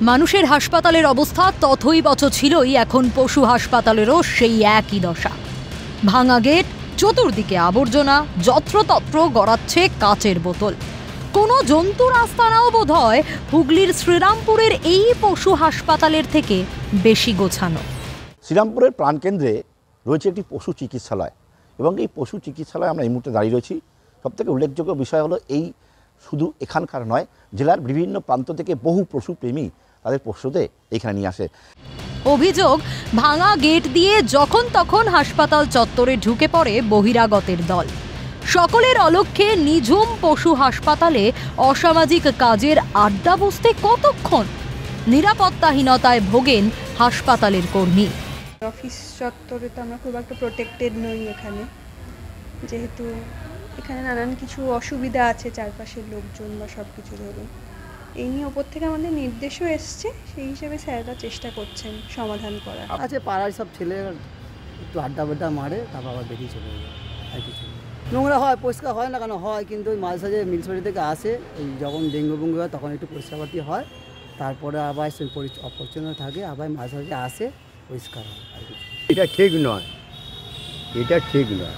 মানুষের হাসপাতালের অবস্থা তথৈবচ ছিলই, এখন পশু হাসপাতালেরও সেই একই দশা। ভাঙা গেট, চতুর্দিকে আবর্জনা, যত্রতত্র গড়াচ্ছে কাচের বোতল। কোনো জন্তুর আস্তানাও বোধ হয় হুগলির শ্রীরামপুরের এই পশু হাসপাতালের থেকে বেশি গোছানো। শ্রীরামপুরের প্রাণকেন্দ্রে রয়েছে একটি পশু চিকিৎসালয়, এবং এই পশু চিকিৎসালয়ে আমরা এই মুহূর্তে দাঁড়িয়ে রয়েছি। সবথেকে উল্লেখযোগ্য বিষয় হলো এই শুধু এখানকার নয়, জেলার বিভিন্ন প্রান্ত থেকে বহু পশুপ্রেমী তাদের পশুদের এখানে নিয়ে আসে। অভিযোগ, ভাঙা গেট দিয়ে যখন তখন হাসপাতাল চত্বরে ঢুকে পড়ে বহিরাগতের দল। সকলের অলক্ষ্যে নিঝুম পশু হাসপাতালে অসামাজিক কাজের আড্ডা বসতে কতক্ষণ? নিরাপত্তাহীনতায় ভোগেন হাসপাতালের কর্মী। অফিস চত্বরে তো আমরা খুব একটা প্রোটেক্টেড নই এখানে, যেহেতু এখানে নানান কিছু অসুবিধা আছে চারপাশের লোকজন বা সব কিছু ধরুন। এই নিয়ে ওপর থেকে আমাদের নির্দেশও এসছে, সেই হিসেবে স্যাররা চেষ্টা করছেন সমাধান করার। আছে পাড়ার সব ছেলে একটু আড্ডা বাড্ডা মারে, তারপর আবার বেরিয়ে চলে যায়। আর কিছু নোংরা হয়, পরিষ্কার হয় না কেন হয়, কিন্তু ওই মাঝে সাঝে মিউনিসিপালিটি থেকে আসে, এই যখন ডেঙ্গু বেঙ্গু হয় তখন একটু পরিষ্কারপাতি হয়, তারপরে আবার অপরিচ্ছন্ন থাকে, আবার মাঝে সাঝে আসে, পরিষ্কার হয়। আর কিছু এটা ঠিক নয়, এটা ঠিক নয়,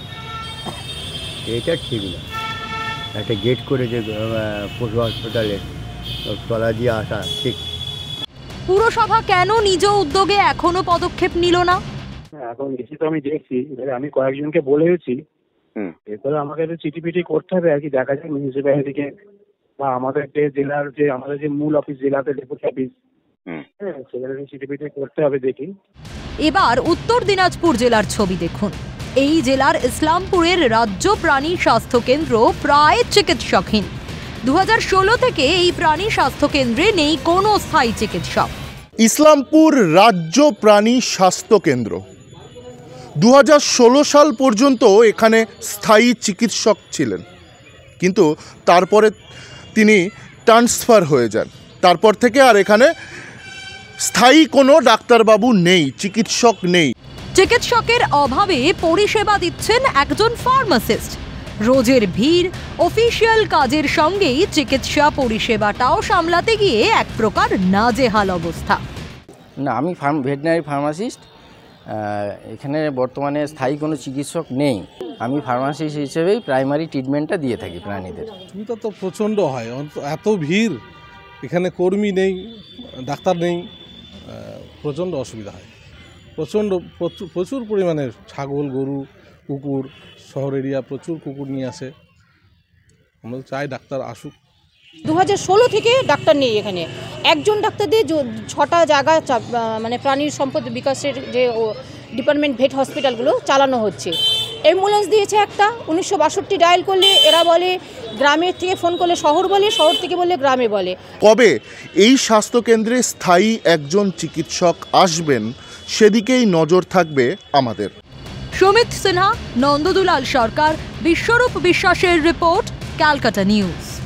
এটা ঠিক নয়। একটা গেট করে যে পশু হাসপাতালে তলা দিয়ে আসা ঠিক। পুরসভা কেন নিজ উদ্যোগে এখনো পদক্ষেপ নিল না? এখন এসে তো আমি দেখছি, এবারে আমি কয়েকজনকে বলেছি, এরপরে আমাকে তো চিঠিপিটি করতে হবে আর কি, দেখা যায় মিউনিসিপ্যালিটিকে বা আমাদের যে জেলার যে আমাদের যে মূল অফিস জেলাতে ডেপুটি অফিস, সেখানে চিঠিপিটি করতে হবে, দেখি। এবার উত্তর দিনাজপুর জেলার ছবি দেখুন। এই জেলার ইসলামপুরের রাজ্য প্রাণী স্বাস্থ্য কেন্দ্র প্রায় চিকিৎসকহীন। 2016 থেকে এই প্রাণী স্বাস্থ্য কেন্দ্রে নেই কোনো স্থায়ী চিকিৎসক। ইসলামপুর রাজ্য প্রাণী স্বাস্থ্য কেন্দ্র 2016 সাল পর্যন্ত এখানে স্থায়ী চিকিৎসক ছিলেন, কিন্তু তারপরে তিনি ট্রান্সফার হয়ে যান। তারপর থেকে আর এখানে স্থায়ী কোনো ডাক্তারবাবু নেই, চিকিৎসক নেই। চিকিৎসকের অভাবে পরিষেবা দিচ্ছেন একজন ফার্মাসিস্ট। রোজের ভিড়, অফিসিয়াল কাজের সঙ্গেই চিকিৎসা পরিষেবাটাও সামলাতে গিয়ে এক প্রকার নাজেহাল অবস্থা। না, আমি ভেটেরিনারি ফার্মাসিস্ট। এখানে বর্তমানে স্থায়ী কোনো চিকিৎসক নেই। আমি ফার্মাসিস্ট হিসেবেই প্রাইমারি ট্রিটমেন্টটা দিয়ে থাকি প্রাণীদের। অসুবিধা তো প্রচণ্ড হয়, এত ভিড়, এখানে কর্মী নেই, ডাক্তার নেই, প্রচণ্ড অসুবিধা হয়। প্রচুর পরিমাণে ছাগল, গরু, কুকুর, শহর এরিয়া প্রচুর কুকুর নিয়ে আসে। আমরা চাই ডাক্তার আসুক। 2016 থেকে ডাক্তার নেই এখানে। একজন ডাক্তার দিয়ে 6টা জায়গা মানে প্রাণী সম্পদ বিকাশের যে ডিপার্টমেন্ট ভেট হসপিটালগুলো চালানো হচ্ছে। অ্যাম্বুলেন্স দিয়েছে একটা, 1962 ডায়াল করলে এরা বলে গ্রামের থেকে ফোন করলে শহর বলে, শহর থেকে বললে গ্রামে বলে। কবে এই স্বাস্থ্যকেন্দ্রে স্থায়ী একজন চিকিৎসক আসবেন সেদিকেই নজর থাকবে আমাদের। সুমিত সিনহা, নন্দদুলাল সরকার, বিশ্বরূপ বিশ্বাসের রিপোর্ট, ক্যালকাটা নিউজ।